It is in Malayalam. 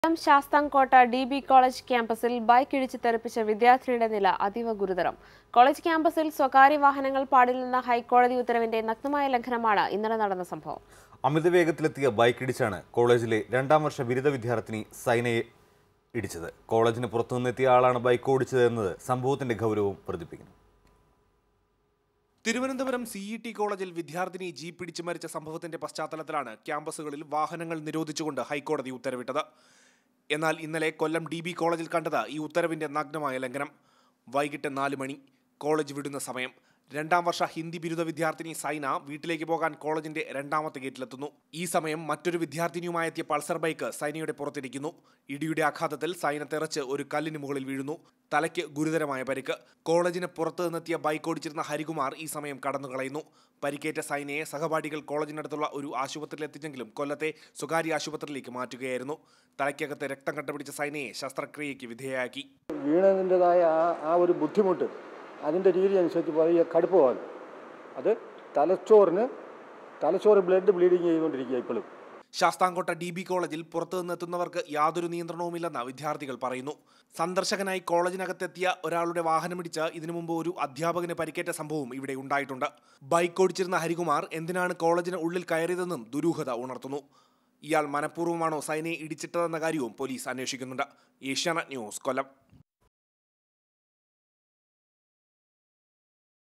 ശാസ്താംകോട്ട DB കോളേജ് ക്യാമ്പസിൽ ബൈക്ക് ഇടിച്ച് തെറിപ്പിച്ച വിദ്യാർത്ഥിയുടെ നില അതീവ ഗുരുതരം. കോളേജ് ക്യാമ്പസിൽ സ്വകാര്യ വാഹനങ്ങൾ പാടില്ലെന്ന ഹൈക്കോടതി ഉത്തരവിന്റെ നഗ്നമായ ലംഘനമാണ് ഇന്നലെ നടന്ന സംഭവം. അമിതവേഗത്തിലെത്തിയ ബൈക്ക് ഇടിച്ചാണ് കോളേജിലെ രണ്ടാം വർഷ ബിരുദ വിദ്യാർത്ഥിനി സൈനയെ ഇടിച്ചത്. കോളേജിന് പുറത്തുനിന്നെത്തിയ ആളാണ് ബൈക്ക് ഓടിച്ചതെന്നത് സംഭവത്തിന്റെ ഗൗരവം വർദ്ധിപ്പിക്കുന്നു. തിരുവനന്തപുരം CET കോളേജിൽ വിദ്യാർത്ഥിനി ജീപ്പ് ഇടിച്ച് മരിച്ച സംഭവത്തിന്റെ പശ്ചാത്തലത്തിലാണ് ക്യാമ്പസുകളിൽ വാഹനങ്ങൾ നിരോധിച്ചുകൊണ്ട് ഹൈക്കോടതി ഉത്തരവിട്ടത്. എന്നാൽ ഇന്നലെ കൊല്ലം DB കോളേജിൽ കണ്ടത് ഈ ഉത്തരവിന്റെ നഗ്നമായ ലംഘനം. വൈകിട്ട് 4 മണി, കോളേജ് വിടുന്ന സമയം. രണ്ടാം വർഷ ഹിന്ദി ബിരുദ വിദ്യാർത്ഥിനി സൈന വീട്ടിലേക്ക് പോകാൻ കോളേജിന്റെ രണ്ടാമത്തെ ഗേറ്റിലെത്തുന്നു. ഈ സമയം മറ്റൊരു വിദ്യാർത്ഥിനിയുമായെത്തിയ പൾസർ ബൈക്ക് സൈനയുടെ പുറത്തിരിക്കുന്നു. ഇടിയുടെ ആഘാതത്തിൽ സൈന തെറിച്ച് ഒരു കല്ലിന് മുകളിൽ വീഴുന്നു. തലയ്ക്ക് ഗുരുതരമായ പരിക്ക്. കോളേജിന് പുറത്തു നിന്നെത്തിയ ബൈക്ക് ഓടിച്ചിരുന്ന ഹരികുമാർ ഈ സമയം കടന്നുകളയുന്നു. പരിക്കേറ്റ സൈനയെ സഹപാഠികൾ കോളേജിനടുത്തുള്ള ഒരു ആശുപത്രിയിൽ എത്തിച്ചെങ്കിലും കൊല്ലത്തെ സ്വകാര്യ ആശുപത്രിയിലേക്ക് മാറ്റുകയായിരുന്നു. തലയ്ക്കകത്ത് രക്തം കട്ടപിടിച്ച സൈനയെ ശസ്ത്രക്രിയയ്ക്ക് വിധേയയാക്കി. വീണതിൻ്റെതായ ആ ഒരു ബുദ്ധിമുട്ട് അതിൻ്റെ രീതി അനുസരിച്ച് വലിയ കടുപ്പമാണ്. അത് തലച്ചോറ് ബ്ലീഡിങ് ചെയ്തുകൊണ്ടിരിക്കുക ഇപ്പോഴും. ശാസ്താംകോട്ട DB കോളേജിൽ പുറത്തുനിന്നെത്തുന്നവർക്ക് യാതൊരു നിയന്ത്രണവുമില്ലെന്ന് വിദ്യാർത്ഥികൾ പറയുന്നു. സന്ദർശകനായി കോളേജിനകത്തെത്തിയ ഒരാളുടെ വാഹനമിടിച്ച് ഇതിനു മുമ്പ് ഒരു അധ്യാപകന് പരിക്കേറ്റ സംഭവവും ഇവിടെ ഉണ്ടായിട്ടുണ്ട്. ബൈക്ക് ഓടിച്ചിരുന്ന ഹരികുമാർ എന്തിനാണ് കോളേജിന് ഉള്ളിൽ കയറിയതെന്നും ദുരൂഹത ഉണർത്തുന്നു. ഇയാൾ മനഃപൂർവ്വമാണോ സൈനയെ ഇടിച്ചിട്ടതെന്ന കാര്യവും പോലീസ് അന്വേഷിക്കുന്നുണ്ട്. ഏഷ്യാനെറ്റ് ന്യൂസ്, കൊല്ലം.